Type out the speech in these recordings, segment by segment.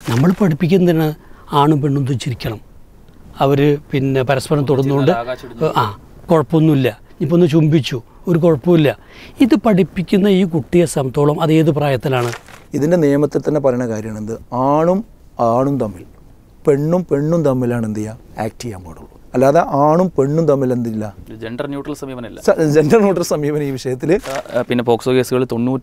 നമ്മൾ പഠിപ്പിക്കുന്നതിന് ആണും പെണ്ണും തുച്ചിരിക്കണം, അവർ പിന്നെ പരസ്പരം തൊടുന്നുകൊണ്ട് കുഴപ്പമൊന്നുമില്ല, ഇപ്പോൾ ഒന്ന് ചുംബിച്ചു ഒരു കുഴപ്പമില്ല. ഇത് പഠിപ്പിക്കുന്ന ഈ കുട്ടിയെ സംബന്ധിച്ചോളം അത് ഏത് പ്രായത്തിലാണ്? ഇതിൻ്റെ നിയമത്തിൽ തന്നെ പറയുന്ന കാര്യമാണ് എന്ത്, ആണും തമ്മിൽ പെണ്ണും തമ്മിലാണ് എന്ത് ചെയ്യുക, ആക്ട് ചെയ്യാൻ പാടുള്ളൂ. അല്ലാതെ ആണും പെണ്ണും തമ്മിൽ എന്തില്ല, ജെൻഡർ ന്യൂട്രൽ സമീപനമില്ല. ജെൻഡർ ന്യൂട്രൽ സമീപനം ഈ വിഷയത്തിൽ. പിന്നെ പോക്സോ കേസുകൾ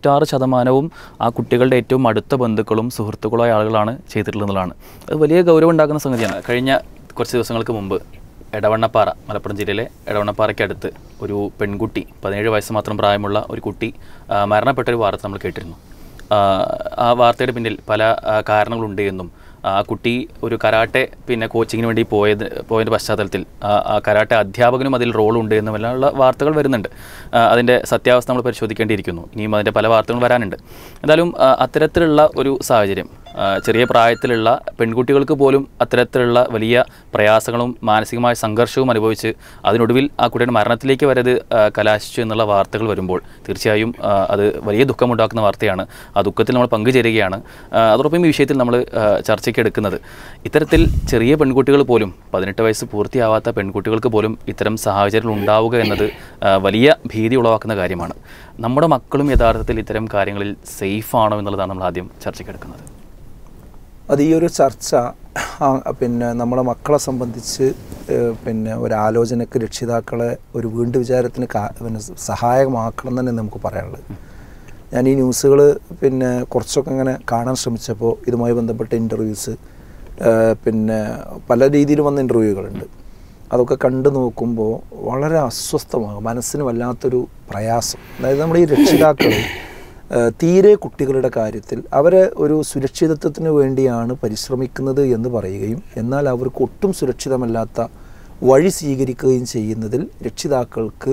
96% ആ കുട്ടികളുടെ ഏറ്റവും അടുത്ത ബന്ധുക്കളും സുഹൃത്തുക്കളായ ആളുകളാണ് ചെയ്തിട്ടുള്ളതാണ്. അത് വലിയ ഗൗരവം ഉണ്ടാക്കുന്ന സംഗതിയാണ്. കഴിഞ്ഞ കുറച്ച് ദിവസങ്ങൾക്ക് മുമ്പ് എടവണ്ണപ്പാറ, മലപ്പുറം ജില്ലയിലെ എടവണ്ണപ്പാറയ്ക്കടുത്ത് ഒരു പെൺകുട്ടി, 17 വയസ്സ് മാത്രം പ്രായമുള്ള ഒരു കുട്ടി മരണപ്പെട്ടൊരു വാർത്ത നമ്മൾ കേട്ടിരുന്നു. ആ വാർത്തയുടെ പിന്നിൽ പല കാരണങ്ങളുണ്ട് എന്നും ആ കുട്ടി ഒരു കരാട്ടെ പിന്നെ കോച്ചിങ്ങിന് വേണ്ടി പോയതിൻ്റെ പശ്ചാത്തലത്തിൽ ആ കരാട്ടെ അധ്യാപകനും അതിൽ റോളുണ്ട് എന്നുമെല്ലാമുള്ള വാർത്തകൾ വരുന്നുണ്ട്. അതിൻ്റെ സത്യാവസ്ഥ നമ്മൾ പരിശോധിക്കേണ്ടിയിരിക്കുന്നു. ഇനിയും അതിൻ്റെ പല വാർത്തകളും വരാനുണ്ട്. എന്തായാലും അത്തരത്തിലുള്ള ഒരു സാഹചര്യം ചെറിയ പ്രായത്തിലുള്ള പെൺകുട്ടികൾക്ക് പോലും അത്തരത്തിലുള്ള വലിയ പ്രയാസങ്ങളും മാനസികമായ സംഘർഷവും അനുഭവിച്ച് അതിനൊടുവിൽ ആ കുട്ടിയുടെ മരണത്തിലേക്ക് വരെ കലാശിച്ചു എന്നുള്ള വാർത്തകൾ വരുമ്പോൾ തീർച്ചയായും അത് വലിയ ദുഃഖമുണ്ടാക്കുന്ന വാർത്തയാണ്. ആ ദുഃഖത്തിൽ നമ്മൾ പങ്കുചേരുകയാണ്. അതോടൊപ്പം ഈ വിഷയത്തിൽ നമ്മൾ ചർച്ചയ്ക്ക് എടുക്കുന്നത് ഇത്തരത്തിൽ ചെറിയ പെൺകുട്ടികൾ പോലും, 18 വയസ്സ് പൂർത്തിയാവാത്ത പെൺകുട്ടികൾക്ക് പോലും ഇത്തരം സാഹചര്യങ്ങൾ ഉണ്ടാവുക എന്നത് വലിയ ഭീതി ഉളവാക്കുന്ന കാര്യമാണ്. നമ്മുടെ മക്കളും യഥാർത്ഥത്തിൽ ഇത്തരം കാര്യങ്ങളിൽ സേഫ് ആണോ എന്നുള്ളതാണ് നമ്മൾ ആദ്യം ചർച്ചയ്ക്ക് എടുക്കുന്നത്. അത് ഈ ഒരു ചർച്ച പിന്നെ നമ്മുടെ മക്കളെ സംബന്ധിച്ച് പിന്നെ ഒരാലോചനയ്ക്ക് രക്ഷിതാക്കളെ ഒരു വീണ്ടും വിചാരത്തിന് പിന്നെ സഹായകമാക്കണം തന്നെ നമുക്ക് പറയാനുള്ളത്. ഞാൻ ഈ ന്യൂസുകൾ പിന്നെ കുറച്ചൊക്കെ ഇങ്ങനെ കാണാൻ ശ്രമിച്ചപ്പോൾ ഇതുമായി ബന്ധപ്പെട്ട ഇൻ്റർവ്യൂസ് പിന്നെ പല രീതിയിൽ വന്ന ഇൻ്റർവ്യൂകളുണ്ട്. അതൊക്കെ കണ്ടു നോക്കുമ്പോൾ വളരെ അസ്വസ്ഥമാകും, മനസ്സിന് വല്ലാത്തൊരു പ്രയാസം. അതായത് നമ്മുടെ ഈ രക്ഷിതാക്കൾ തീരെ കുട്ടികളുടെ കാര്യത്തിൽ അവരെ ഒരു സുരക്ഷിതത്വത്തിന് വേണ്ടിയാണ് പരിശ്രമിക്കുന്നത് എന്ന് പറയുകയും എന്നാൽ അവർക്ക് ഒട്ടും സുരക്ഷിതമല്ലാത്ത വഴി സ്വീകരിക്കുകയും ചെയ്യുന്നതിൽ രക്ഷിതാക്കൾക്ക്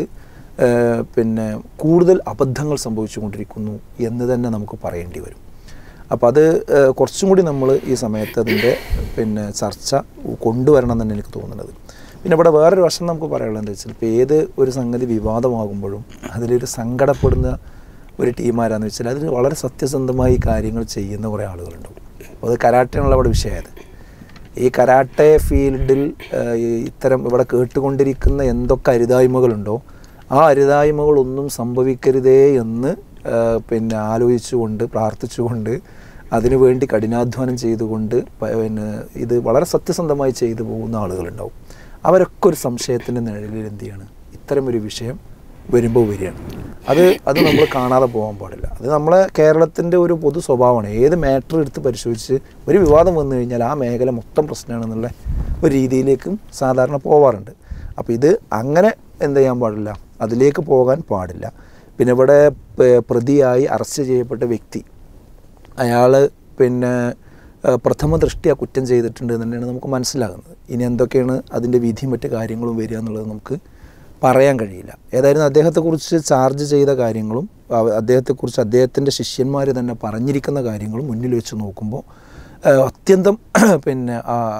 പിന്നെ കൂടുതൽ അബദ്ധങ്ങൾ സംഭവിച്ചുകൊണ്ടിരിക്കുന്നു എന്ന് തന്നെ നമുക്ക് പറയേണ്ടി വരും. അപ്പോൾ അത് കുറച്ചും കൂടി നമ്മൾ ഈ സമയത്ത് അതിൻ്റെ പിന്നെ ചർച്ച കൊണ്ടുവരണം തന്നെ എനിക്ക് തോന്നുന്നത്. പിന്നെ ഇവിടെ വേറൊരു വശം നമുക്ക് പറയാനുള്ളത് എന്താ വെച്ചാൽ, ഇപ്പോൾ ഏത് ഒരു സംഗതി വിവാദമാകുമ്പോഴും അതിലൊരു സങ്കടപ്പെടുന്ന ഒരു ടീമാരാന്ന് വെച്ചാൽ അതിൽ വളരെ സത്യസന്ധമായി കാര്യങ്ങൾ ചെയ്യുന്ന കുറേ ആളുകളുണ്ടാവും. അപ്പോൾ അത് കരാട്ടയാണുള്ള അവിടെ വിഷയമായത്. ഈ കരാട്ടെ ഫീൽഡിൽ ഇത്തരം ഇവിടെ കേട്ടുകൊണ്ടിരിക്കുന്ന എന്തൊക്കെ അരുതായ്മകളുണ്ടോ ആ അരുതായ്മകളൊന്നും സംഭവിക്കരുതേ എന്ന് പിന്നെ ആലോചിച്ചുകൊണ്ട് പ്രാർത്ഥിച്ചുകൊണ്ട് അതിനുവേണ്ടി കഠിനാധ്വാനം ചെയ്തുകൊണ്ട് പിന്നെ ഇത് വളരെ സത്യസന്ധമായി ചെയ്തു പോകുന്ന ആളുകളുണ്ടാവും. അവരൊക്കെ ഒരു സംശയത്തിൻ്റെ നിഴലിൽ എന്ത് ചെയ്യാണ്, ഇത്തരമൊരു വിഷയം വരുമ്പോൾ വരികയാണ്. അത് നമ്മൾ കാണാതെ പോകാൻ പാടില്ല. അത് നമ്മളെ കേരളത്തിൻ്റെ ഒരു പൊതു സ്വഭാവമാണ്. ഏത് മാറ്റർ എടുത്ത് പരിശോധിച്ച് ഒരു വിവാദം വന്നു കഴിഞ്ഞാൽ ആ മേഖല മൊത്തം പ്രശ്നമാണെന്നുള്ള ഒരു രീതിയിലേക്കും സാധാരണ പോവാറുണ്ട്. അപ്പോൾ ഇത് അങ്ങനെ എന്ത് ചെയ്യാൻ പാടില്ല, അതിലേക്ക് പോകാൻ പാടില്ല. പിന്നെ ഇവിടെ പ്രതിയായി അറസ്റ്റ് ചെയ്യപ്പെട്ട വ്യക്തി അയാൾ പിന്നെ പ്രഥമ ദൃഷ്ട്യാ കുറ്റം ചെയ്തിട്ടുണ്ട് എന്ന് തന്നെയാണ് നമുക്ക് മനസ്സിലാകുന്നത്. ഇനി എന്തൊക്കെയാണ് അതിൻ്റെ വിധിയും മറ്റു കാര്യങ്ങളും വരിക എന്നുള്ളത് നമുക്ക് പറയാൻ കഴിയില്ല. ഏതായാലും അദ്ദേഹത്തെക്കുറിച്ച് ചാർജ് ചെയ്ത കാര്യങ്ങളും അദ്ദേഹത്തെക്കുറിച്ച് അദ്ദേഹത്തിൻ്റെ ശിഷ്യന്മാർ തന്നെ പറഞ്ഞിരിക്കുന്ന കാര്യങ്ങളും മുന്നിൽ വെച്ച് നോക്കുമ്പോൾ അത്യന്തം പിന്നെ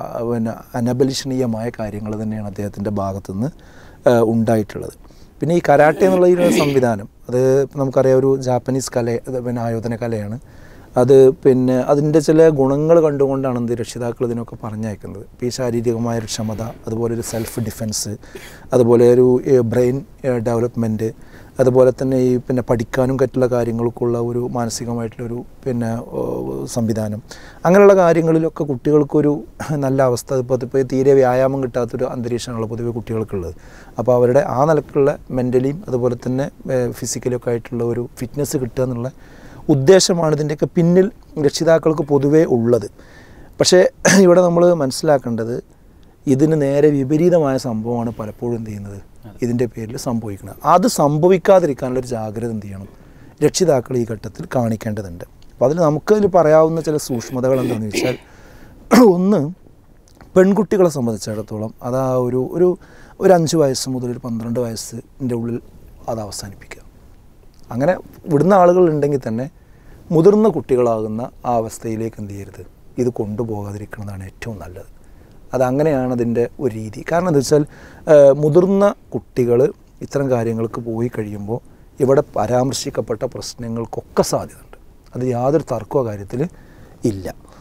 അനബലിഷണീയമായ കാര്യങ്ങൾ തന്നെയാണ് അദ്ദേഹത്തിൻ്റെ ഭാഗത്തുനിന്ന് ഉണ്ടായിട്ടുള്ളത്. പിന്നെ ഈ കരാട്ടെ എന്നുള്ള ഈ സംവിധാനം അത് നമുക്കറിയാം, ഒരു ജാപ്പനീസ് പിന്നെ ആയോധന കലയാണ്. അത് പിന്നെ അതിൻ്റെ ചില ഗുണങ്ങൾ കണ്ടുകൊണ്ടാണ് എന്ത് രക്ഷിതാക്കൾ ഇതിനൊക്കെ പറഞ്ഞയക്കുന്നത്. ഇപ്പോൾ ഈ ശാരീരികമായൊരു ക്ഷമത, അതുപോലെ ഒരു സെൽഫ് ഡിഫെൻസ്, അതുപോലെ ഒരു ബ്രെയിൻ ഡെവലപ്മെൻറ്റ്, അതുപോലെ തന്നെ ഈ പിന്നെ പഠിക്കാനും മറ്റുള്ള കാര്യങ്ങൾക്കുള്ള ഒരു മാനസികമായിട്ടുള്ളൊരു പിന്നെ സംവിധാനം, അങ്ങനെയുള്ള കാര്യങ്ങളിലൊക്കെ കുട്ടികൾക്കൊരു നല്ല അവസ്ഥ. ഇപ്പോൾ തീരെ വ്യായാമം കിട്ടാത്തൊരു അന്തരീക്ഷമാണല്ലോ പൊതുവെ കുട്ടികൾക്കുള്ളത്. അപ്പോൾ അവരുടെ ആ നിലക്കുള്ള മെൻ്റലിയും അതുപോലെ തന്നെ ഫിസിക്കലൊക്കെ ആയിട്ടുള്ള ഒരു ഫിറ്റ്നസ് കിട്ടുക എന്നുള്ള ഉദ്ദേശമാണ് ഇതിൻ്റെയൊക്കെ പിന്നിൽ രക്ഷിതാക്കൾക്ക് പൊതുവേ ഉള്ളത്. പക്ഷേ ഇവിടെ നമ്മൾ മനസ്സിലാക്കേണ്ടത് ഇതിന് നേരെ വിപരീതമായ സംഭവമാണ് പലപ്പോഴും എന്ത് ചെയ്യുന്നത്, ഇതിൻ്റെ പേരിൽ സംഭവിക്കുന്നത്. അത് സംഭവിക്കാതിരിക്കാനുള്ളൊരു ജാഗ്രത എന്ത് ചെയ്യണം, രക്ഷിതാക്കൾ ഈ ഘട്ടത്തിൽ കാണിക്കേണ്ടതുണ്ട്. അപ്പോൾ അതിൽ നമുക്കതിൽ പറയാവുന്ന ചില സൂക്ഷ്മതകൾ എന്താണെന്ന് വെച്ചാൽ, ഒന്ന് പെൺകുട്ടികളെ സംബന്ധിച്ചിടത്തോളം അത് ആ ഒരു 5 വയസ്സ് മുതൽ ഒരു 12 വയസ്സിൻ്റെ ഉള്ളിൽ അത് അവസാനിപ്പിക്കുക. അങ്ങനെ വിടുന്ന ആളുകളുണ്ടെങ്കിൽ തന്നെ മുതിർന്ന കുട്ടികളാകുന്ന ആ അവസ്ഥയിലേക്ക് എന്ത് ചെയ്യരുത്, ഇത് കൊണ്ടുപോകാതിരിക്കുന്നതാണ് ഏറ്റവും നല്ലത്. അതങ്ങനെയാണ് അതിൻ്റെ ഒരു രീതി. കാരണം എന്താ വെച്ചാൽ മുതിർന്ന കുട്ടികൾ ഇത്തരം കാര്യങ്ങൾക്ക് പോയി കഴിയുമ്പോൾ ഇവിടെ പരാമർശിക്കപ്പെട്ട പ്രശ്നങ്ങൾക്കൊക്കെ സാധ്യതയുണ്ട്. അത് യാതൊരു തർക്കമോ കാര്യത്തിൽ ഇല്ല.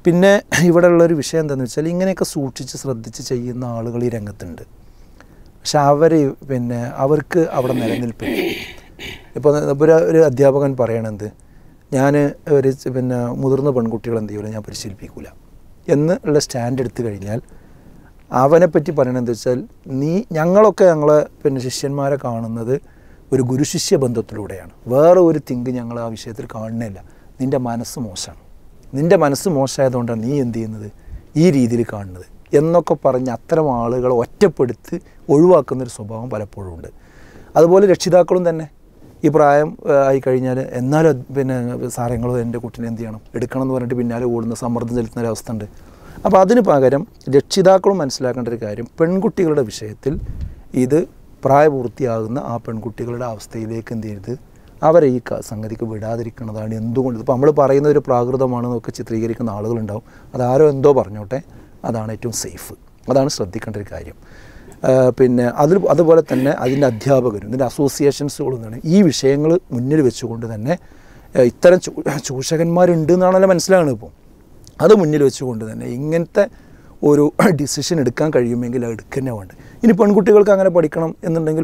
പിന്നെ ഇവിടെ ഉള്ളൊരു വിഷയം എന്താണെന്ന് വെച്ചാൽ ഇങ്ങനെയൊക്കെ സൂക്ഷിച്ച് ശ്രദ്ധിച്ച് ചെയ്യുന്ന ആളുകൾ ഈ രംഗത്തുണ്ട്. പക്ഷെ പിന്നെ അവർക്ക് അവിടെ നിലനിൽപ്പില്ല. ഇപ്പോൾ ഒരു അധ്യാപകൻ പറയണത് ഞാൻ പിന്നെ മുതിർന്ന പെൺകുട്ടികൾ എന്ത് ചെയ്യില്ല, ഞാൻ പരിശീലിപ്പിക്കില്ല എന്നുള്ള സ്റ്റാൻഡ് എടുത്തു കഴിഞ്ഞാൽ അവനെപ്പറ്റി പറയണതെന്ന് വെച്ചാൽ ഞങ്ങളൊക്കെ ഞങ്ങളെ പിന്നെ ശിഷ്യന്മാരെ കാണുന്നത് ഒരു ഗുരുശിഷ്യ ബന്ധത്തിലൂടെയാണ്. വേറെ ഒരു തിങ്ക് ഞങ്ങൾ ആ വിഷയത്തിൽ കാണുന്നില്ല. നിൻ്റെ മനസ്സ് മോശമാണ്, നിൻ്റെ മനസ്സ് മോശമായതുകൊണ്ടാണ് നീ എന്ത് ചെയ്യുന്നത് ഈ രീതിയിൽ കാണുന്നത് എന്നൊക്കെ പറഞ്ഞ് അത്തരം ആളുകളെ ഒറ്റപ്പെടുത്തി ഒഴിവാക്കുന്നൊരു സ്വഭാവം പലപ്പോഴും ഉണ്ട്. അതുപോലെ രക്ഷിതാക്കളും തന്നെ ഈ പ്രായം ആയി കഴിഞ്ഞാൽ എന്നാലും പിന്നെ സാറങ്ങൾ എൻ്റെ കുട്ടീനെ എന്ത് ചെയ്യണം എടുക്കണം എന്ന് പറഞ്ഞിട്ട് പിന്നാലെ ഓടുന്ന സമ്മർദ്ദം ചെലുത്തുന്ന ഒരവസ്ഥ ഉണ്ട്. അപ്പോൾ അതിന് പകരം രക്ഷിതാക്കളും മനസ്സിലാക്കേണ്ട ഒരു കാര്യം, പെൺകുട്ടികളുടെ വിഷയത്തിൽ ഇത് പ്രായപൂർത്തിയാകുന്ന ആ പെൺകുട്ടികളുടെ അവസ്ഥയിലേക്ക് എന്ത് ചെയ്യരുത്, അവരെ ഈ സംഗതിക്ക് വിടാതിരിക്കുന്നതാണ്. എന്തുകൊണ്ട് ഇപ്പോൾ നമ്മൾ പറയുന്ന ഒരു പ്രാകൃതമാണെന്നൊക്കെ ചിത്രീകരിക്കുന്ന ആളുകളുണ്ടാവും. അതാരോ എന്തോ പറഞ്ഞോട്ടെ, അതാണ് ഏറ്റവും സേഫ്. അതാണ് ശ്രദ്ധിക്കേണ്ട ഒരു കാര്യം. പിന്നെ അതുപോലെ തന്നെ അതിൻ്റെ അധ്യാപകരും ഇതിൻ്റെ അസോസിയേഷൻസുകളും എന്താണ് ഈ വിഷയങ്ങൾ മുന്നിൽ വെച്ചുകൊണ്ട് തന്നെ ഇത്തരം ചൂഷകന്മാരുണ്ട് എന്നാണല്ലോ മനസ്സിലാകുന്നത്. ഇപ്പോൾ അത് മുന്നിൽ വെച്ചുകൊണ്ട് തന്നെ ഇങ്ങനത്തെ ഒരു ഡിസിഷൻ എടുക്കാൻ കഴിയുമെങ്കിൽ അത് എടുക്കുക തന്നെ വേണ്ട. ഇനി പെൺകുട്ടികൾക്ക് അങ്ങനെ പഠിക്കണം എന്നുണ്ടെങ്കിൽ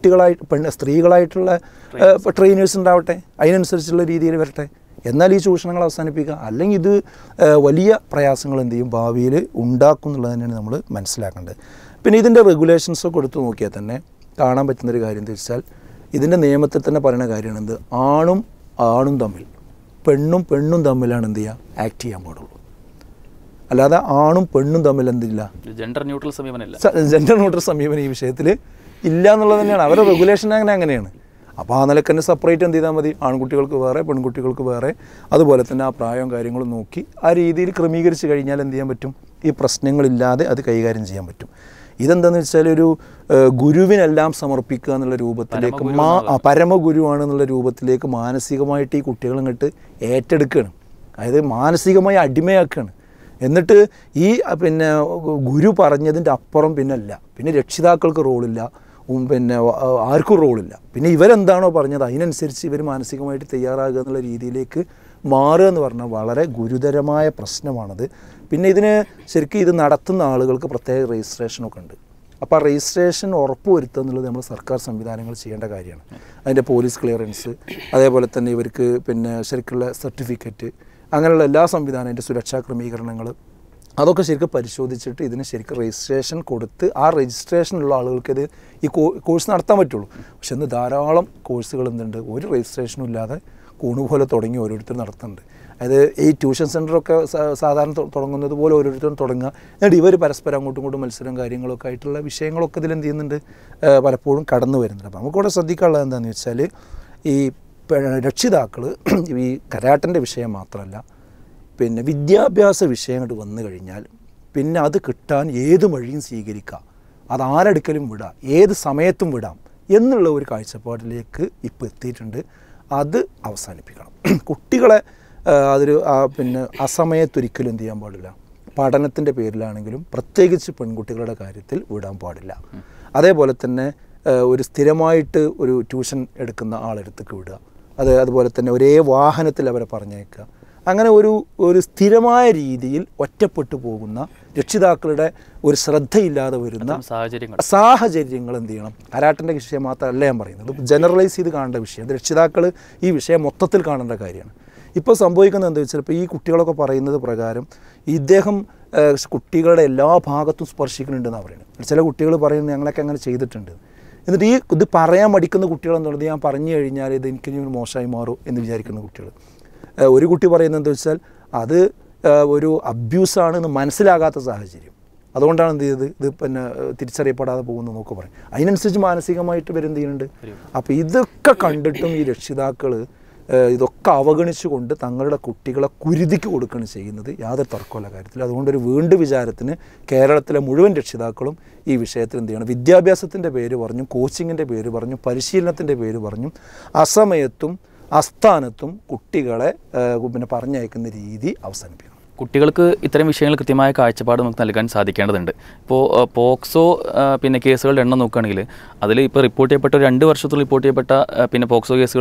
സ്ത്രീകളായിട്ടുള്ള ട്രെയിനേഴ്സ് ഉണ്ടാവട്ടെ, അതിനനുസരിച്ചുള്ള രീതിയിൽ വരട്ടെ. എന്നാൽ ഈ ചൂഷണങ്ങൾ അവസാനിപ്പിക്കുക. അല്ലെങ്കിൽ ഇത് വലിയ പ്രയാസങ്ങൾ എന്ത് ചെയ്യും ഭാവിയിൽ ഉണ്ടാക്കും എന്നുള്ളത് തന്നെയാണ് നമ്മൾ മനസ്സിലാക്കേണ്ടത്. പിന്നെ ഇതിൻ്റെ റെഗുലേഷൻസൊക്കെ എടുത്തു നോക്കിയാൽ തന്നെ കാണാൻ പറ്റുന്നൊരു കാര്യം എന്ന് വെച്ചാൽ ഇതിൻ്റെ നിയമത്തിൽ തന്നെ പറയുന്ന കാര്യമാണ് എന്ത്, ആണും തമ്മിൽ പെണ്ണും തമ്മിലാണ് എന്ത് ചെയ്യുക ആക്ട് ചെയ്യാൻ പാടുള്ളൂ. അല്ലാതെ ആണും പെണ്ണും തമ്മിൽ എന്തില്ല, ജെൻഡർ ന്യൂട്രൽ സമീപനമില്ല. ജെൻഡർ ന്യൂട്രൽ സമീപനം ഈ വിഷയത്തിൽ ഇല്ല എന്നുള്ളത് തന്നെയാണ് അവരുടെ റെഗുലേഷൻ. അങ്ങനെയാണ്. അപ്പോൾ ആ നിലക്ക് തന്നെ സെപ്പറേറ്റ് എന്ത് ചെയ്താൽ മതി, ആൺകുട്ടികൾക്ക് വേറെ പെൺകുട്ടികൾക്ക് വേറെ. അതുപോലെ തന്നെ ആ പ്രായവും കാര്യങ്ങളും നോക്കി ആ രീതിയിൽ ക്രമീകരിച്ച് കഴിഞ്ഞാൽ എന്ത് ചെയ്യാൻ പറ്റും, ഈ പ്രശ്നങ്ങളില്ലാതെ അത് കൈകാര്യം ചെയ്യാൻ പറ്റും. ഇതെന്താണെന്ന് വെച്ചാൽ ഒരു ഗുരുവിനെല്ലാം സമർപ്പിക്കുക എന്നുള്ള രൂപത്തിലേക്ക് പരമഗുരുവാണെന്നുള്ള രൂപത്തിലേക്ക് മാനസികമായിട്ട് ഈ കുട്ടികളിങ്ങോട്ട് ഏറ്റെടുക്കുകയാണ്. അതായത് മാനസികമായി അടിമയാക്കുകയാണ്. എന്നിട്ട് ഈ പിന്നെ ഗുരു പറഞ്ഞതിൻ്റെ അപ്പുറം പിന്നെ രക്ഷിതാക്കൾക്ക് റോളില്ല, പിന്നെ ആർക്കും റോളില്ല. പിന്നെ ഇവരെന്താണോ പറഞ്ഞത് അതിനനുസരിച്ച് ഇവർ മാനസികമായിട്ട് തയ്യാറാകുക എന്നുള്ള രീതിയിലേക്ക് മാറുക എന്ന് പറഞ്ഞാൽ വളരെ ഗുരുതരമായ പ്രശ്നമാണത്. പിന്നെ ഇതിന് ശരിക്കും ഇത് നടത്തുന്ന ആളുകൾക്ക് പ്രത്യേക രജിസ്ട്രേഷനൊക്കെ ഉണ്ട്. അപ്പോൾ ആ രജിസ്ട്രേഷൻ ഉറപ്പുവരുത്തുക എന്നുള്ളത് നമ്മൾ സർക്കാർ സംവിധാനങ്ങൾ ചെയ്യേണ്ട കാര്യമാണ്. അതിൻ്റെ പോലീസ് ക്ലിയറൻസ്, അതേപോലെ തന്നെ ഇവർക്ക് പിന്നെ ശരിക്കുള്ള സർട്ടിഫിക്കറ്റ്, അങ്ങനെയുള്ള എല്ലാ സംവിധാനം, അതിൻ്റെ സുരക്ഷാ ക്രമീകരണങ്ങൾ, അതൊക്കെ ശരിക്കും പരിശോധിച്ചിട്ട് ഇതിന് ശരിക്കും രജിസ്ട്രേഷൻ കൊടുത്ത് ആ രജിസ്ട്രേഷനുള്ള ആളുകൾക്ക് ഇത് ഈ കോഴ്സ് നടത്താൻ പറ്റുള്ളൂ. പക്ഷെ ഇന്ന് ധാരാളം കോഴ്സുകൾ എന്തുണ്ട്, ഒരു രജിസ്ട്രേഷനും ഇല്ലാതെ കൂണുപോലെ തുടങ്ങി ഓരോരുത്തർ നടത്തുന്നുണ്ട്. അതായത് ഈ ട്യൂഷൻ സെൻ്ററൊക്കെ സാധാരണ തുടങ്ങുന്നത് പോലെ ഓരോരുത്തരും തുടങ്ങുക, എന്നിട്ട് ഇവർ പരസ്പരം അങ്ങോട്ടും ഇങ്ങോട്ടും മത്സരം കാര്യങ്ങളൊക്കെ ആയിട്ടുള്ള വിഷയങ്ങളൊക്കെ ഇതിലെന്ത് ചെയ്യുന്നുണ്ട്, പലപ്പോഴും കടന്നു വരുന്നുണ്ട്. അപ്പോൾ നമുക്കിവിടെ ശ്രദ്ധിക്കാനുള്ളത് എന്താണെന്ന് വെച്ചാൽ ഈ രക്ഷിതാക്കൾ ഈ കരാട്ടൻ്റെ വിഷയം മാത്രമല്ല, പിന്നെ വിദ്യാഭ്യാസ വിഷയങ്ങൾ വന്നു കഴിഞ്ഞാൽ പിന്നെ അത് കിട്ടാൻ ഏത് വഴിയും സ്വീകരിക്കാം, അത് ആരെടുക്കലും വിടാം, ഏത് സമയത്തും വിടാം എന്നുള്ള ഒരു കാഴ്ചപ്പാടിലേക്ക് ഇപ്പോൾ എത്തിയിട്ടുണ്ട്. അത് അവസാനിപ്പിക്കണം. കുട്ടികളെ അതൊരു പിന്നെ അസമയത്തൊരിക്കലും എന്ത് ചെയ്യാൻ പാടില്ല, പഠനത്തിൻ്റെ പേരിലാണെങ്കിലും പ്രത്യേകിച്ച് പെൺകുട്ടികളുടെ കാര്യത്തിൽ വിടാൻ പാടില്ല. അതേപോലെ തന്നെ ഒരു സ്ഥിരമായിട്ട് ഒരു ട്യൂഷൻ എടുക്കുന്ന ആളെടുത്തേക്ക് വിടുക, അതുപോലെ തന്നെ ഒരേ വാഹനത്തിൽ അവരെ പറഞ്ഞേക്കുക. അങ്ങനെ ഒരു സ്ഥിരമായ രീതിയിൽ ഒറ്റപ്പെട്ടു പോകുന്ന രക്ഷിതാക്കളുടെ ഒരു ശ്രദ്ധയില്ലാതെ വരുന്ന സാഹചര്യങ്ങൾ എന്ത് ചെയ്യണം. കരാട്ടൻ്റെ വിഷയം മാത്രമല്ല ഞാൻ പറയുന്നത്, ജനറലൈസ് ചെയ്ത് കാണേണ്ട വിഷയം. അത് രക്ഷിതാക്കൾ ഈ വിഷയം മൊത്തത്തിൽ കാണേണ്ട കാര്യമാണ്. ഇപ്പോൾ സംഭവിക്കുന്നത് എന്താ വെച്ചാൽ, ഇപ്പോൾ ഈ കുട്ടികളൊക്കെ പറയുന്നത് പ്രകാരം ഇദ്ദേഹം കുട്ടികളുടെ എല്ലാ ഭാഗത്തും സ്പർശിക്കുന്നുണ്ടെന്നാണ് പറയുന്നത്. ചില കുട്ടികൾ പറയുന്നത് ഞങ്ങളൊക്കെ അങ്ങനെ ചെയ്തിട്ടുണ്ട്. എന്നിട്ട് ഇത് പറയാൻ മടിക്കുന്ന കുട്ടികളെന്നുള്ളത് ഞാൻ പറഞ്ഞു കഴിഞ്ഞാൽ ഇത് എനിക്ക് മോശമായി മാറും എന്ന് വിചാരിക്കുന്ന കുട്ടികൾ. ഒരു കുട്ടി പറയുന്നത് എന്താ വെച്ചാൽ അത് ഒരു അബ്യൂസാണെന്ന് മനസ്സിലാകാത്ത സാഹചര്യം, അതുകൊണ്ടാണ് എന്ത് ചെയ്തത് ഇത് പിന്നെ തിരിച്ചറിയപ്പെടാതെ പോകുന്നു എന്നൊക്കെ പറയും. അതിനനുസരിച്ച് മാനസികമായിട്ട് എന്ത് ചെയ്യുന്നുണ്ട്. അപ്പോൾ ഇതൊക്കെ കണ്ടിട്ടും ഈ രക്ഷിതാക്കൾ ഇതൊക്കെ അവഗണിച്ചുകൊണ്ട് തങ്ങളുടെ കുട്ടികളെ കുരുതിക്ക് കൊടുക്കുകയാണ് ചെയ്യുന്നത്, യാതൊരു തർക്കമുള്ള കാര്യത്തിൽ. അതുകൊണ്ടൊരു വീണ്ടും വിചാരത്തിന് കേരളത്തിലെ മുഴുവൻ രക്ഷിതാക്കളും ഈ വിഷയത്തിൽ എന്ത് ചെയ്യണം, വിദ്യാഭ്യാസത്തിൻ്റെ പേര് പറഞ്ഞും കോച്ചിങ്ങിൻ്റെ പേര് പറഞ്ഞും പരിശീലനത്തിൻ്റെ പേര് പറഞ്ഞും അസമയത്തും അസ്ഥാനത്തും കുട്ടികളെ പിന്നെ പറഞ്ഞയക്കുന്ന രീതി അവസാനിപ്പിക്കണം. കുട്ടികൾക്ക് ഇത്തരം വിഷയങ്ങൾ കൃത്യമായ കാഴ്ചപ്പാട് നമുക്ക് നൽകാൻ സാധിക്കേണ്ടതുണ്ട്. ഇപ്പോൾ പോക്സോ പിന്നെ കേസുകളുടെ എണ്ണം നോക്കുകയാണെങ്കിൽ അതിൽ ഇപ്പോൾ റിപ്പോർട്ട് ചെയ്യപ്പെട്ട 2 വർഷത്തിൽ റിപ്പോർട്ട് ചെയ്യപ്പെട്ട പിന്നെ പോക്സോ കേസുകൾ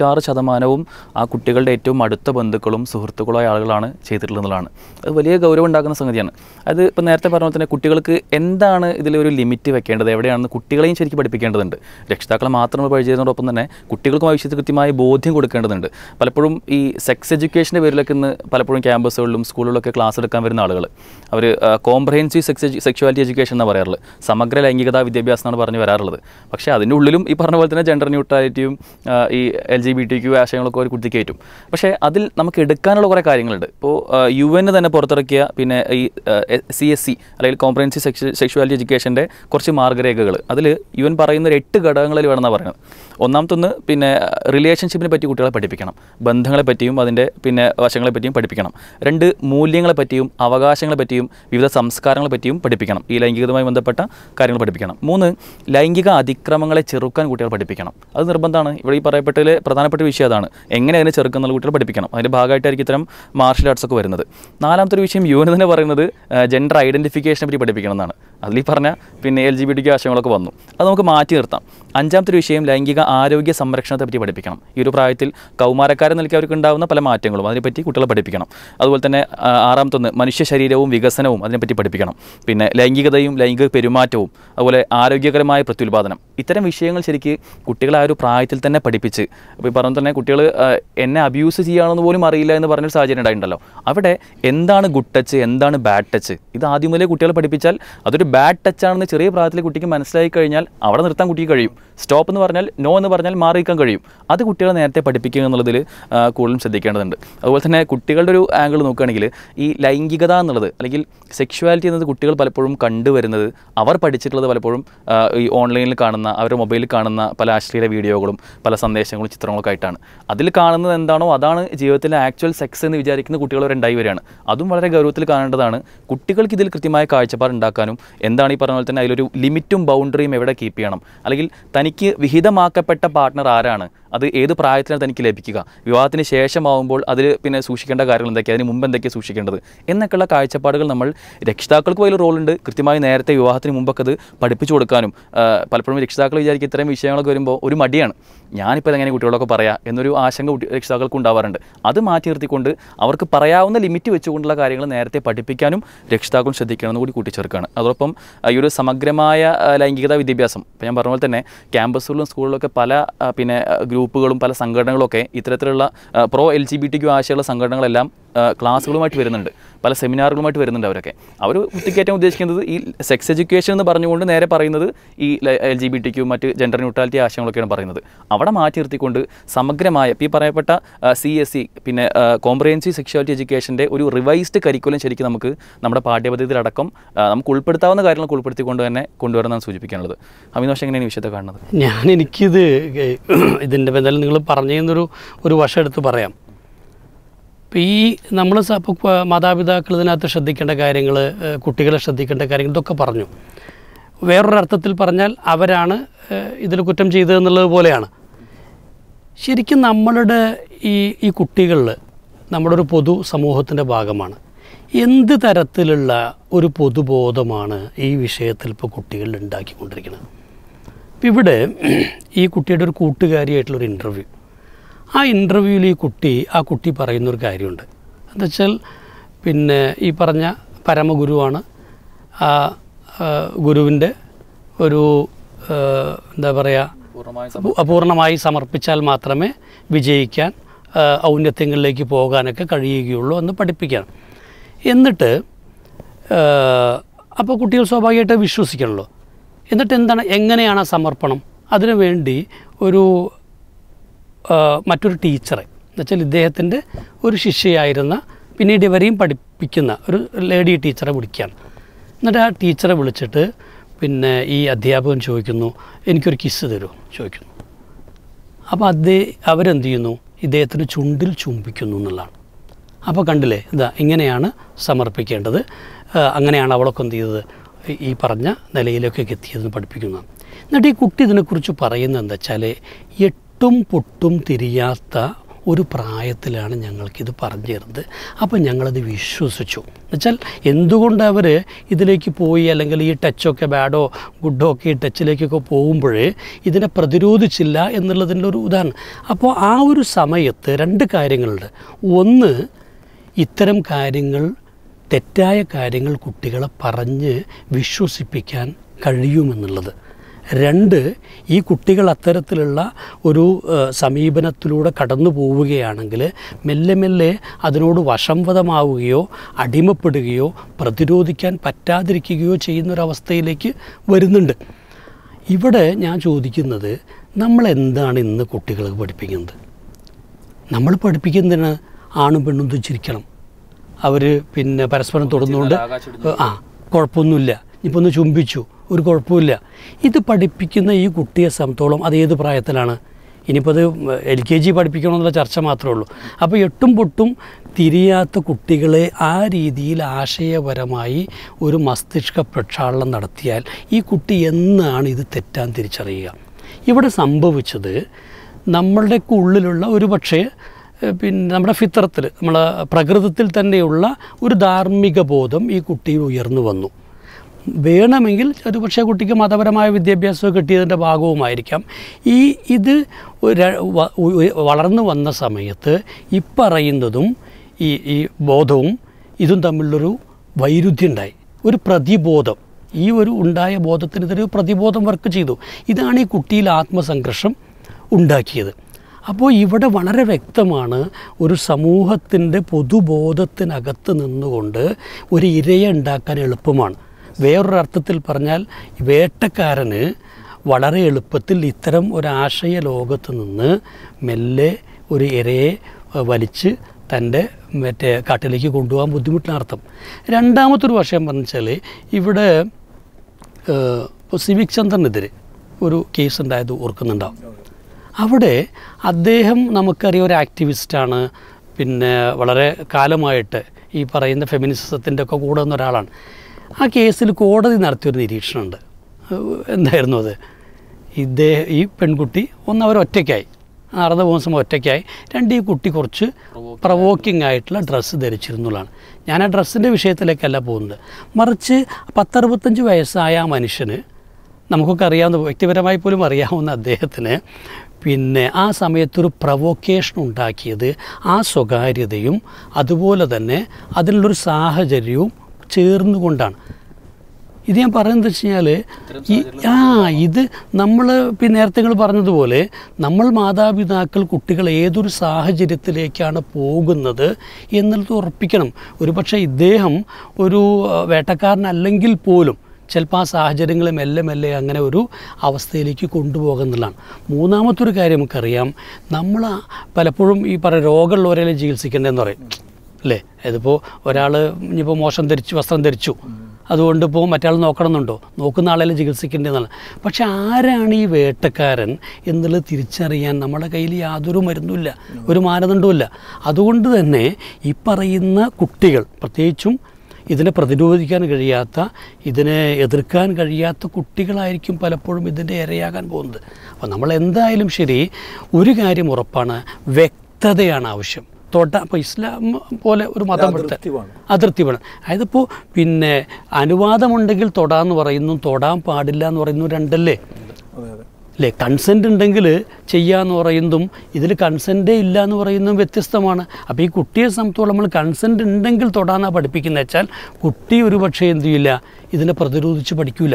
96% ആ കുട്ടികളുടെ ഏറ്റവും അടുത്ത ബന്ധുക്കളും സുഹൃത്തുക്കളായ ആളുകളാണ് ചെയ്തിട്ടുള്ളതാണ്. അത് വലിയ ഗൗരവം ഉണ്ടാക്കുന്ന സംഗതിയാണ്. അത് ഇപ്പോൾ നേരത്തെ പറഞ്ഞ പോലെ തന്നെ കുട്ടികൾക്ക് എന്താണ് ഇതിലൊരു ലിമിറ്റ് വെക്കേണ്ടത്, എവിടെയാണെന്ന് കുട്ടികളെയും ശരിക്കും പഠിപ്പിക്കേണ്ടതുണ്ട്. രക്ഷിതാക്കളെ മാത്രം പരിചയത്തോടൊപ്പം തന്നെ കുട്ടികൾക്കും ആ വിഷയത്തിൽ കൃത്യമായ ബോധ്യം കൊടുക്കേണ്ടതുണ്ട്. പലപ്പോഴും ഈ സെക്സ് എഡ്യൂക്കേഷൻ്റെ പേരിലൊക്കെ ഇന്ന് പലപ്പോഴും ക്യാമ്പസുകളിലും സ്കൂളുകളിലൊക്കെ ക്ലാസ് എടുക്കാൻ വരുന്ന ആളുകൾ അവർ കോംപ്രഹെൻസീവ് സെക്ഷുവാലിറ്റി എഡ്യൂക്കേഷൻ എന്നാണ് പറയാറുള്ളത്, സമഗ്ര ലൈംഗികതാ വിദ്യാഭ്യാസം എന്നാണ് പറഞ്ഞ് വരാറുള്ളത്. പക്ഷേ അതിൻ്റെ ഉള്ളിലും ഈ പറഞ്ഞ പോലെ തന്നെ ജെൻഡർ ന്യൂട്രാലിറ്റിയും ഈ LGBTQ ആശയങ്ങളൊക്കെ ഒരു കുത്തി കയറ്റും. പക്ഷേ അതിൽ നമുക്ക് എടുക്കാനുള്ള കുറേ കാര്യങ്ങളുണ്ട്. ഇപ്പോൾ UN തന്നെ പുറത്തിറക്കിയ പിന്നെ ഈ CSC അല്ലെങ്കിൽ കോംപ്രഹെൻസീവ് സെക്ഷുവാലിറ്റി എഡ്യൂക്കേഷൻ്റെ കുറച്ച് മാർഗ്ഗരേഖകൾ അതിൽ UN പറയുന്ന 8 ഘടകങ്ങളിൽ വേണമെന്നാണ് പറയുന്നത്. ഒന്നാമത്തൊന്ന് പിന്നെ റിലേഷൻഷിപ്പിനെ പറ്റി കുട്ടികളെ പഠിപ്പിക്കണം, ബന്ധങ്ങളെ പറ്റിയും അതിൻ്റെ പിന്നെ വശങ്ങളെ പറ്റിയും പഠിപ്പിക്കണം. 2 മൂല്യങ്ങളെ പറ്റിയും അവകാശങ്ങളെ പറ്റിയും വിവിധ സംസ്കാരങ്ങളെ പറ്റിയും പഠിപ്പിക്കണം, ഈ ലൈംഗികതയുമായി ബന്ധപ്പെട്ട കാര്യങ്ങൾ പഠിപ്പിക്കണം. 3 ലൈംഗിക അതിക്രമങ്ങളെ ചെറുക്കാൻ കുട്ടികൾ പഠിപ്പിക്കണം. അത് നിർബന്ധമാണ്. ഇവിടെ ഈ പറയപ്പെട്ടതിൽ പ്രധാനപ്പെട്ട വിഷയം അതാണ്, എങ്ങനെ അതിനെ ചെറുക്കുന്ന കുട്ടികൾ പഠിപ്പിക്കണം. അതിൻ്റെ ഭാഗമായിട്ടായിരിക്കും ഇത്തരം മാർഷൽ ആർട്സ് ഒക്കെ വരുന്നത്. 4ാമത്തെ വിഷയം UN തന്നെ പറയുന്നത് ജെൻഡർ ഐഡൻറ്റിഫിക്കേഷനെ പറ്റി പഠിപ്പിക്കണം എന്നാണ്. അതിൽ പറഞ്ഞ പിന്നെ LGBTQ ആശയങ്ങളൊക്കെ വന്നു, അത് നമുക്ക് മാറ്റി നിർത്താം. 5ാമത്തെ വിഷയം ലൈംഗിക ആരോഗ്യ സംരക്ഷണത്തെ പറ്റി പഠിപ്പിക്കണം. ഈ ഒരു പ്രായത്തിൽ കൗമാരക്കാരെ നൽകി അവർക്ക് ഉണ്ടാകുന്ന പല മാറ്റങ്ങളും അതിനെപ്പറ്റി കുട്ടികളെ പഠിപ്പിക്കണം. അതുപോലെ തന്നെ 6ാമത്തൊന്ന് മനുഷ്യ ശരീരവും വികസനവും അതിനെപ്പറ്റി പഠിപ്പിക്കണം. പിന്നെ ലൈംഗികതയും ലൈംഗിക പെരുമാറ്റവും അതുപോലെ ആരോഗ്യകരമായ പ്രത്യുൽപാദനം, ഇത്തരം വിഷയങ്ങൾ ശരിക്ക് കുട്ടികളെ ആ ഒരു പ്രായത്തിൽ തന്നെ പഠിപ്പിച്ച്, അപ്പോൾ ഈ പറഞ്ഞ തന്നെ കുട്ടികൾ എന്നെ അബ്യൂസ് ചെയ്യുകയാണെന്ന് പോലും അറിയില്ല എന്ന് പറഞ്ഞൊരു സാഹചര്യം ഉണ്ടായിട്ടുണ്ടല്ലോ. അവിടെ എന്താണ് ഗുഡ് ടച്ച്, എന്താണ് ബാഡ് ടച്ച്, ഇത് ആദ്യം മുതലേ കുട്ടികളെ പഠിപ്പിച്ചാൽ അതൊരു ബാഡ് ടച്ച് ആണെന്ന് ചെറിയ പ്രായത്തിൽ കുട്ടിക്ക് മനസ്സിലായി കഴിഞ്ഞാൽ അവിടെ നിർത്താൻ കുട്ടിക്ക് കഴിയും. സ്റ്റോപ്പ് എന്ന് പറഞ്ഞാൽ നോ എന്ന് പറഞ്ഞാൽ മാറിയിരിക്കാൻ കഴിയും. അത് കുട്ടികളെ നേരത്തെ പഠിപ്പിക്കുക എന്നുള്ളതിൽ കൂടുതലും ശ്രദ്ധിക്കേണ്ടതുണ്ട്. അതുപോലെ തന്നെ കുട്ടികളുടെ ഒരു ആംഗിൾ നോക്കുകയാണെങ്കിൽ ഈ ലൈംഗികത എന്നുള്ളത് അല്ലെങ്കിൽ സെക്ഷുവാലിറ്റി എന്നത് കുട്ടികൾ പലപ്പോഴും കണ്ടുവരുന്നത്, അവർ പഠിച്ചിട്ടുള്ളത് പലപ്പോഴും ഈ ഓൺലൈനിൽ കാണുന്ന അവരുടെ മൊബൈലിൽ കാണുന്ന പല അശ്ലീല വീഡിയോകളും പല സന്ദേശങ്ങളും ചിത്രങ്ങളൊക്കെ ആയിട്ടാണ്. അതിൽ കാണുന്നത് എന്താണോ അതാണ് ജീവിതത്തിലെ ആക്ച്വൽ സെക്സ് എന്ന് വിചാരിക്കുന്ന കുട്ടികളവരുണ്ടായി വരികയാണ്. അതും വളരെ ഗൗരവത്തിൽ കാണേണ്ടതാണ്. കുട്ടികൾക്ക് ഇതിൽ കൃത്യമായ കാഴ്ചപ്പാട് ഉണ്ടാക്കാനും എന്താണ് ഈ പറഞ്ഞ പോലെ തന്നെ അതിലൊരു ലിമിറ്റും ബൗണ്ടറിയും എവിടെ കീപ്പ് ചെയ്യണം, അല്ലെങ്കിൽ തനിക്ക് വിഹിതമാക്കപ്പെട്ട പാർട്ട്ണർ ആരാണ്, അത് ഏത് പ്രായത്തിലാണ് തനിക്ക് ലഭിക്കുക, വിവാഹത്തിന് ശേഷമാവുമ്പോൾ അതിൽ പിന്നെ സൂക്ഷിക്കേണ്ട കാര്യങ്ങൾ എന്തൊക്കെയാണ്, അതിന് മുമ്പ് എന്തൊക്കെയാണ് സൂക്ഷിക്കേണ്ടത് എന്നൊക്കെയുള്ള കാഴ്ചപ്പാടുകൾ നമ്മൾ രക്ഷിതാക്കൾക്ക് വലിയ റോളുണ്ട്. കൃത്യമായി നേരത്തെ വിവാഹത്തിന് മുമ്പൊക്കെ അത് പഠിപ്പിച്ചു കൊടുക്കാനും. പലപ്പോഴും രക്ഷിതാക്കൾ വിചാരിക്കും ഇത്തരം വിഷയങ്ങളൊക്കെ വരുമ്പോൾ ഒരു മടിയാണ്, ഞാനിപ്പോൾ എങ്ങനെ കുട്ടികളൊക്കെ പറയാം എന്നൊരു ആശങ്ക രക്ഷിതാക്കൾക്ക് ഉണ്ടാവാറുണ്ട്. അത് മാറ്റി നിർത്തിക്കൊണ്ട് അവർക്ക് പറയാവുന്ന ലിമിറ്റ് വെച്ചുകൊണ്ടുള്ള കാര്യങ്ങൾ നേരത്തെ പഠിപ്പിക്കാനും രക്ഷിതാക്കളും ശ്രദ്ധിക്കണമെന്ന് കൂടി കൂട്ടിച്ചേർക്കുകയാണ്. അതോടൊപ്പം ഈ ഒരു സമഗ്രമായ ലൈംഗികതാ വിദ്യാഭ്യാസം ഇപ്പോൾ ഞാൻ പറഞ്ഞ പോലെ തന്നെ ക്യാമ്പസുകളിലും സ്കൂളിലൊക്കെ പല പിന്നെ ഗ്രൂപ്പുകളും പല സംഘടനകളൊക്കെ ഇത്തരത്തിലുള്ള പ്രോ LGBTQ ആശയമുള്ള സംഘടനകളെല്ലാം ക്ലാസ്സുകളുമായിട്ട് വരുന്നുണ്ട്, പല സെമിനാറുകളുമായിട്ട് വരുന്നുണ്ട്. അവരൊക്കെ അവർ കുത്തിക്കയറ്റാൻ ഉദ്ദേശിക്കുന്നത് ഈ സെക്സ് എഡ്യൂക്കേഷൻ എന്ന് പറഞ്ഞുകൊണ്ട് നേരെ പറയുന്നത് ഈ LGBTQ മറ്റ് ജെൻഡർ ന്യൂട്രാലിറ്റി ആശയങ്ങളൊക്കെയാണ് പറയുന്നത്. അവിടെ മാറ്റി നിർത്തിക്കൊണ്ട് സമഗ്രമായ ഈ പറയപ്പെട്ട CSC പിന്നെ കോംപ്രഹെൻസീവ് സെക്ഷുവാലിറ്റി എഡ്യൂക്കേഷൻ്റെ ഒരു റിവൈസ്ഡ് കരിക്കുലം ശരിക്കും നമുക്ക് നമ്മുടെ പാഠ്യപദ്ധതിയിലടക്കം നമുക്ക് ഉൾപ്പെടുത്താവുന്ന കാര്യങ്ങളൊക്കെ ഉൾപ്പെടുത്തിക്കൊണ്ട് തന്നെ കൊണ്ടുവരുന്നതാണ് സൂചിപ്പിക്കാനുള്ളത്. അമിനോഷ് എങ്ങനെയാണ് ഈ വിഷയത്തെ കാണുന്നത്? എനിക്കിത് ഇതിൻ്റെ ബന്ധത്തിൽ നിങ്ങൾ പറഞ്ഞൊരു വശം എടുത്ത് പറയാം. ഇപ്പോൾ ഈ നമ്മൾ മാതാപിതാക്കൾ ഇതിനകത്ത് ശ്രദ്ധിക്കേണ്ട കാര്യങ്ങൾ, കുട്ടികളെ ശ്രദ്ധിക്കേണ്ട കാര്യങ്ങൾ ഇതൊക്കെ പറഞ്ഞു. വേറൊരർത്ഥത്തിൽ പറഞ്ഞാൽ അവരാണ് ഇതിൽ കുറ്റം ചെയ്തതെന്നുള്ളത് പോലെയാണ്. ശരിക്കും നമ്മളുടെ ഈ കുട്ടികളിൽ നമ്മുടെ ഒരു പൊതു സമൂഹത്തിൻ്റെ ഭാഗമാണ്. എന്ത് തരത്തിലുള്ള ഒരു പൊതുബോധമാണ് ഈ വിഷയത്തിൽ ഇപ്പോൾ കുട്ടികളിൽ ഉണ്ടാക്കിക്കൊണ്ടിരിക്കുന്നത്? ഇപ്പം ഇവിടെ ഈ കുട്ടിയുടെ ഒരു കൂട്ടുകാരിയായിട്ടുള്ളൊരു ഇൻ്റർവ്യൂ, ആ ഇൻ്റർവ്യൂവിൽ ആ കുട്ടി പറയുന്നൊരു കാര്യമുണ്ട്. എന്താ വെച്ചാൽ പിന്നെ ഈ പറഞ്ഞ പരമഗുരുവാണ്, ആ ഗുരുവിൻ്റെ ഒരു എന്താ പറയുക അപൂർണമായി സമർപ്പിച്ചാൽ മാത്രമേ വിജയിക്കാൻ ഔന്നത്യങ്ങളിലേക്ക് പോകാനൊക്കെ കഴിയുകയുള്ളൂ എന്ന് പഠിപ്പിക്കാൻ. എന്നിട്ട് അപ്പോൾ കുട്ടികൾ സ്വാഭാവികമായിട്ട് വിശ്വസിക്കണമല്ലോ. എന്നിട്ട് എങ്ങനെയാണ് ആ സമർപ്പണം? അതിനു വേണ്ടി മറ്റൊരു ടീച്ചറെ, എന്നുവെച്ചാൽ ഇദ്ദേഹത്തിൻ്റെ ഒരു ശിഷ്യയായിരുന്ന പിന്നീട് ഇവരെയും പഠിപ്പിക്കുന്ന ഒരു ലേഡി ടീച്ചറെ വിളിക്കുകയാണ്. എന്നിട്ട് ആ ടീച്ചറെ വിളിച്ചിട്ട് പിന്നെ ഈ അധ്യാപകൻ ചോദിക്കുന്നു, എനിക്കൊരു കിസ് തരുമോ ചോദിക്കുന്നു. അപ്പോൾ അവരെന്ത് ചെയ്യുന്നു, ഇദ്ദേഹത്തിന് ചുണ്ടിൽ ചുംബിക്കുന്നു എന്നുള്ളതാണ്. അപ്പോൾ കണ്ടില്ലേ, ഇങ്ങനെയാണ് സമർപ്പിക്കേണ്ടത്, അങ്ങനെയാണ് അവളൊക്കെ എന്ത് ചെയ്തത്, ഈ പറഞ്ഞ നിലയിലൊക്കെ എത്തിയതെന്ന് പഠിപ്പിക്കുന്നതാണ്. എന്നിട്ട് ഈ കുട്ടി ഇതിനെക്കുറിച്ച് പറയുന്നത് എന്താ വെച്ചാൽ, എട്ടും പൊട്ടും തിരിയാത്ത ഒരു പ്രായത്തിലാണ് ഞങ്ങൾക്കിത് പറഞ്ഞു തരുന്നത്. അപ്പോൾ ഞങ്ങളത് വിശ്വസിച്ചു. എന്നുവെച്ചാൽ എന്തുകൊണ്ട് അവർ ഇതിലേക്ക് പോയി, അല്ലെങ്കിൽ ഈ ടച്ചൊക്കെ ബാഡോ ഗുഡോ ഒക്കെ ഈ ടച്ചിലേക്കൊക്കെ പോകുമ്പോൾ ഇതിനെ പ്രതിരോധിച്ചില്ല എന്നുള്ളതിൻ്റെ ഒരു ഉദാഹരണം. അപ്പോൾ ആ ഒരു സമയത്ത് രണ്ട് കാര്യങ്ങളുണ്ട്. ഒന്ന്, ഇത്തരം കാര്യങ്ങൾ, തെറ്റായ കാര്യങ്ങൾ കുട്ടികളെ പറഞ്ഞ് വിശ്വസിപ്പിക്കാൻ കഴിയുമെന്നുള്ളത്. രണ്ട്, ഈ കുട്ടികൾ അത്തരത്തിലുള്ള ഒരു സമീപനത്തിലൂടെ കടന്നു പോവുകയാണെങ്കിൽ മെല്ലെ മെല്ലെ അതിനോട് വശംവദമാവുകയോ അടിമപ്പെടുകയോ പ്രതിരോധിക്കാൻ പറ്റാതിരിക്കുകയോ ചെയ്യുന്നൊരവസ്ഥയിലേക്ക് വരുന്നുണ്ട്. ഇവിടെ ഞാൻ ചോദിക്കുന്നത്, നമ്മളെന്താണ് ഇന്ന് കുട്ടികൾക്ക് പഠിപ്പിക്കുന്നത്? നമ്മൾ പഠിപ്പിക്കുന്നതിന് ആണും പെണ്ണും തുച്ചിരിക്കണം, അവർ പരസ്പരം തൊടുന്നുകൊണ്ട് കുഴപ്പമൊന്നുമില്ല, ഇപ്പോൾ ഒന്ന് ചുംബിച്ചു, ഒരു കുഴപ്പമില്ല. ഇത് പഠിപ്പിക്കുന്ന ഈ കുട്ടിയെ സംബന്ധിച്ചോളം അത് ഏത് പ്രായത്തിലാണ്? ഇനിയിപ്പോൾ അത് LKG പഠിപ്പിക്കണമെന്നുള്ള ചർച്ച മാത്രമേ ഉള്ളൂ. അപ്പോൾ എട്ടും പൊട്ടും തിരിയാത്ത കുട്ടികളെ ആ രീതിയിൽ ആശയപരമായി ഒരു മസ്തിഷ്ക പ്രക്ഷാളനം നടത്തിയാൽ ഈ കുട്ടി എന്നാണ് ഇത് തെറ്റാൻ തിരിച്ചറിയുക? ഇവിടെ സംഭവിച്ചത്, നമ്മളുടെയൊക്കെ ഉള്ളിലുള്ള ഒരു പക്ഷേ നമ്മുടെ ഫിത്രത്തിൽ, നമ്മളെ പ്രകൃതത്തിൽ തന്നെയുള്ള ഒരു ധാർമ്മിക ബോധം ഈ കുട്ടിയിൽ ഉയർന്നു വന്നു. വേണമെങ്കിൽ ഒരു പക്ഷേ കുട്ടിക്ക് മതപരമായ വിദ്യാഭ്യാസം കിട്ടിയതിൻ്റെ ഭാഗവുമായിരിക്കാം. ഇത് വളർന്നു വന്ന സമയത്ത് ഈ പറയുന്നതും ഈ ബോധവും ഇതും തമ്മിലുള്ളൊരു വൈരുദ്ധ്യം ഉണ്ടായി, ഒരു പ്രതിബോധം. ഈ ഒരു ഉണ്ടായ ബോധത്തിനെതിരെ പ്രതിബോധം വർക്ക് ചെയ്തു. ഇതാണ് ഈ കുട്ടിയിൽ ആത്മസംഘർഷം ഉണ്ടാക്കിയത്. അപ്പോൾ ഇവിടെ വളരെ വ്യക്തമാണ്, ഒരു സമൂഹത്തിൻ്റെ പൊതുബോധത്തിനകത്ത് നിന്നുകൊണ്ട് ഒരു ഇരയെ ഉണ്ടാക്കാൻ എളുപ്പമാണ്. വേറൊരർത്ഥത്തിൽ പറഞ്ഞാൽ വേട്ടക്കാരന് വളരെ എളുപ്പത്തിൽ ഇത്തരം ഒരാശയ ലോകത്ത് നിന്ന് മെല്ലെ ഒരു ഇരയെ വലിച്ച് തൻ്റെ കാട്ടിലേക്ക് കൊണ്ടുപോകാൻ ബുദ്ധിമുട്ടിനർത്ഥം. രണ്ടാമത്തൊരു വശം പറഞ്ഞാൽ, ഇവിടെ സിവിക് ചന്ദ്രനെതിരെ ഒരു കേസ് ഉണ്ടായത് ഓർക്കുന്നുണ്ടാവും. അവിടെ അദ്ദേഹം നമുക്കറിയാം ഒരു ആക്ടിവിസ്റ്റാണ്, വളരെ കാലമായിട്ട് ഈ പറയുന്ന ഫെമിനിസത്തിൻ്റെ ഒക്കെ കൂടെ വന്ന ഒരാളാണ്. ആ കേസിൽ കോടതി നടത്തിയൊരു നിരീക്ഷണമുണ്ട്. എന്തായിരുന്നു അത്? ഈ പെൺകുട്ടി അവർ ഒറ്റയ്ക്കായി, 60 ദിവസം ഒറ്റയ്ക്കായി. രണ്ട്, ഈ കുട്ടി കുറച്ച് പ്രവോക്കിംഗ് ആയിട്ടുള്ള ഡ്രസ്സ് ധരിച്ചിരുന്നുള്ളതാണ്. ഞാൻ ആ ഡ്രസ്സിൻ്റെ വിഷയത്തിലേക്കല്ല പോകുന്നത്, മറിച്ച് 10-65 വയസ്സായ ആ മനുഷ്യന്, നമുക്കൊക്കെ അറിയാവുന്ന, വ്യക്തിപരമായി പോലും അറിയാവുന്ന അദ്ദേഹത്തിന് ആ സമയത്തൊരു പ്രവോക്കേഷൻ ഉണ്ടാക്കിയത് ആ സ്വകാര്യതയും അതുപോലെ തന്നെ അതിനുള്ളൊരു സാഹചര്യവും ചേർന്നുകൊണ്ടാണ്. ഇത് ഞാൻ പറയുന്നത് വെച്ച് കഴിഞ്ഞാൽ, ഇത് നമ്മൾ നേരത്തെ നിങ്ങൾ പറഞ്ഞതുപോലെ, നമ്മൾ മാതാപിതാക്കൾ കുട്ടികൾ ഏതൊരു സാഹചര്യത്തിലേക്കാണ് പോകുന്നത് എന്നുള്ളത് ഉറപ്പിക്കണം. ഒരു പക്ഷേ ഇദ്ദേഹം ഒരു വേട്ടക്കാരനല്ലെങ്കിൽ പോലും ചിലപ്പോൾ ആ സാഹചര്യങ്ങളെ മെല്ലെ മെല്ലെ അങ്ങനെ ഒരു അവസ്ഥയിലേക്ക് കൊണ്ടുപോകുന്നതാണ്. മൂന്നാമത്തൊരു കാര്യം നമുക്കറിയാം, നമ്മൾ പലപ്പോഴും ഈ രോഗമുള്ളവരെ ചികിത്സിക്കേണ്ടതെന്ന് പറയും അല്ലേ? ഇതിപ്പോൾ ഒരാൾ ഇനിയിപ്പോൾ വസ്ത്രം ധരിച്ചു, അതുകൊണ്ട് ഇപ്പോൾ മറ്റാൾ നോക്കണമെന്നുണ്ടോ? നോക്കുന്ന ആളെ ചികിത്സിക്കേണ്ടതെന്നാണ്. പക്ഷെ ആരാണ് ഈ വേട്ടക്കാരൻ എന്നുള്ളത് തിരിച്ചറിയാൻ നമ്മുടെ കയ്യിൽ യാതൊരു മരുന്നുമില്ല, ഒരു മാനദണ്ഡവുമില്ല. അതുകൊണ്ട് തന്നെ ഈ പറയുന്ന കുട്ടികൾ, പ്രത്യേകിച്ചും ഇതിനെ പ്രതിരോധിക്കാൻ കഴിയാത്ത, ഇതിനെ എതിർക്കാൻ കഴിയാത്ത കുട്ടികളായിരിക്കും പലപ്പോഴും ഇതിൻ്റെ ഇരയാകാൻ പോകുന്നത്. അപ്പോൾ നമ്മൾ എന്തായാലും ശരി, ഒരു കാര്യം ഉറപ്പാണ്, വ്യക്തതയാണ് ആവശ്യം. ഇപ്പോൾ ഇസ്ലാം പോലെ ഒരു മതം അതിർത്തി വേണം. അതായത് ഇപ്പോൾ അനുവാദമുണ്ടെങ്കിൽ തൊടാന്ന് പറയുന്നു, തൊടാൻ പാടില്ല എന്ന് പറയുന്നു, രണ്ടല്ലേ അല്ലേ? കൺസെൻ്റ് ഉണ്ടെങ്കിൽ ചെയ്യാന്ന് പറയുന്നതും ഇതിൽ കൺസെൻറ്റേ ഇല്ല എന്ന് പറയുന്നതും വ്യത്യസ്തമാണ്. അപ്പോൾ ഈ കുട്ടിയെ സംബന്ധിച്ചോളം നമ്മൾ കൺസെൻറ്റ് ഉണ്ടെങ്കിൽ തൊടാന്നാണ് പഠിപ്പിക്കുന്നത് വെച്ചാൽ, കുട്ടി ഒരു പക്ഷേ എന്ത് ചെയ്യില്ല, ഇതിനെ പ്രതിരോധിച്ച് പഠിക്കൂല.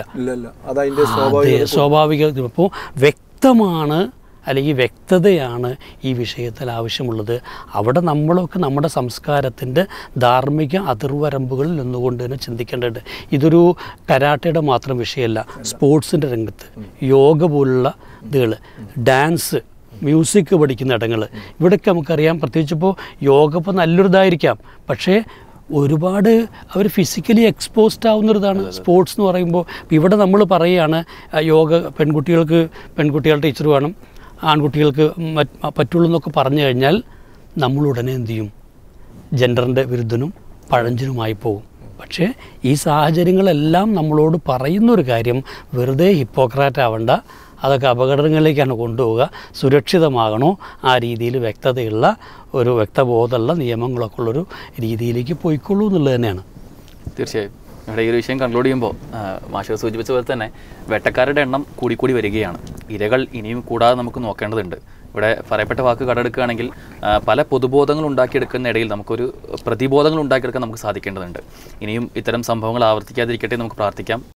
സ്വാഭാവിക. അപ്പോൾ വ്യക്തമാണ്, അല്ലെങ്കിൽ വ്യക്തതയാണ് ഈ വിഷയത്തിൽ ആവശ്യമുള്ളത്. അവിടെ നമ്മളൊക്കെ നമ്മുടെ സംസ്കാരത്തിൻ്റെ ധാർമ്മിക അതിർവരമ്പുകളിൽ നിന്നുകൊണ്ട് തന്നെ ചിന്തിക്കേണ്ടതുണ്ട്. ഇതൊരു കരാട്ടയുടെ മാത്രം വിഷയമല്ല. സ്പോർട്സിൻ്റെ രംഗത്ത് യോഗ പോലുള്ള ഇതുകൾ, ഡാൻസ്, മ്യൂസിക് പഠിക്കുന്ന ഇടങ്ങൾ, ഇവിടെയൊക്കെ നമുക്കറിയാം. പ്രത്യേകിച്ചിപ്പോൾ യോഗ ഇപ്പോൾ നല്ലൊരിതായിരിക്കാം, പക്ഷേ ഒരുപാട് അവർ ഫിസിക്കലി എക്സ്പോസ്ഡ് ആവുന്നൊരിതാണ് സ്പോർട്സ് എന്ന് പറയുമ്പോൾ. ഇവിടെ നമ്മൾ പറയുകയാണ് യോഗ പെൺകുട്ടികളുടെ ടീച്ചർ വേണം, ആൺകുട്ടികൾക്ക് പറ്റുള്ളൂ എന്നൊക്കെ പറഞ്ഞു കഴിഞ്ഞാൽ നമ്മളുടനെ എന്തു ചെയ്യും? ജെൻഡറിൻ്റെ വിരുദ്ധനും പഴഞ്ചനുമായി പോകും. പക്ഷേ ഈ സാഹചര്യങ്ങളെല്ലാം നമ്മളോട് പറയുന്നൊരു കാര്യം, വെറുതെ ഹിപ്പോക്രാറ്റ് ആവണ്ട, അതൊക്കെ അപകടങ്ങളിലേക്കാണ് കൊണ്ടുപോവുക. സുരക്ഷിതമാകണോ ആ രീതിയിൽ വ്യക്തതയുള്ള ഒരു വ്യക്തബോധമുള്ള നിയമങ്ങളൊക്കെ ഉള്ളൊരു രീതിയിലേക്ക് പോയിക്കൊള്ളൂ എന്നുള്ളത് തന്നെയാണ്. തീർച്ചയായും ഇവിടെ ഈ ഒരു വിഷയം കൺക്ലൂഡ് ചെയ്യുമ്പോൾ മാഷ് സൂചിപ്പിച്ച പോലെ തന്നെ വേട്ടക്കാരുടെ എണ്ണം കൂടിക്കൂടി വരികയാണ്. ഇരകൾ ഇനിയും കൂടാതെ നമുക്ക് നോക്കേണ്ടതുണ്ട്. ഇവിടെ പറയപ്പെട്ട വാക്ക് കടമെടുക്കുകയാണെങ്കിൽ പല പൊതുബോധങ്ങൾ ഉണ്ടാക്കിയെടുക്കുന്ന ഇടയിൽ നമുക്കൊരു പ്രതിബോധങ്ങൾ ഉണ്ടാക്കിയെടുക്കാൻ നമുക്ക് സാധിക്കേണ്ടതുണ്ട്. ഇനിയും ഇത്തരം സംഭവങ്ങൾ ആവർത്തിക്കാതിരിക്കട്ടെ നമുക്ക് പ്രാർത്ഥിക്കാം.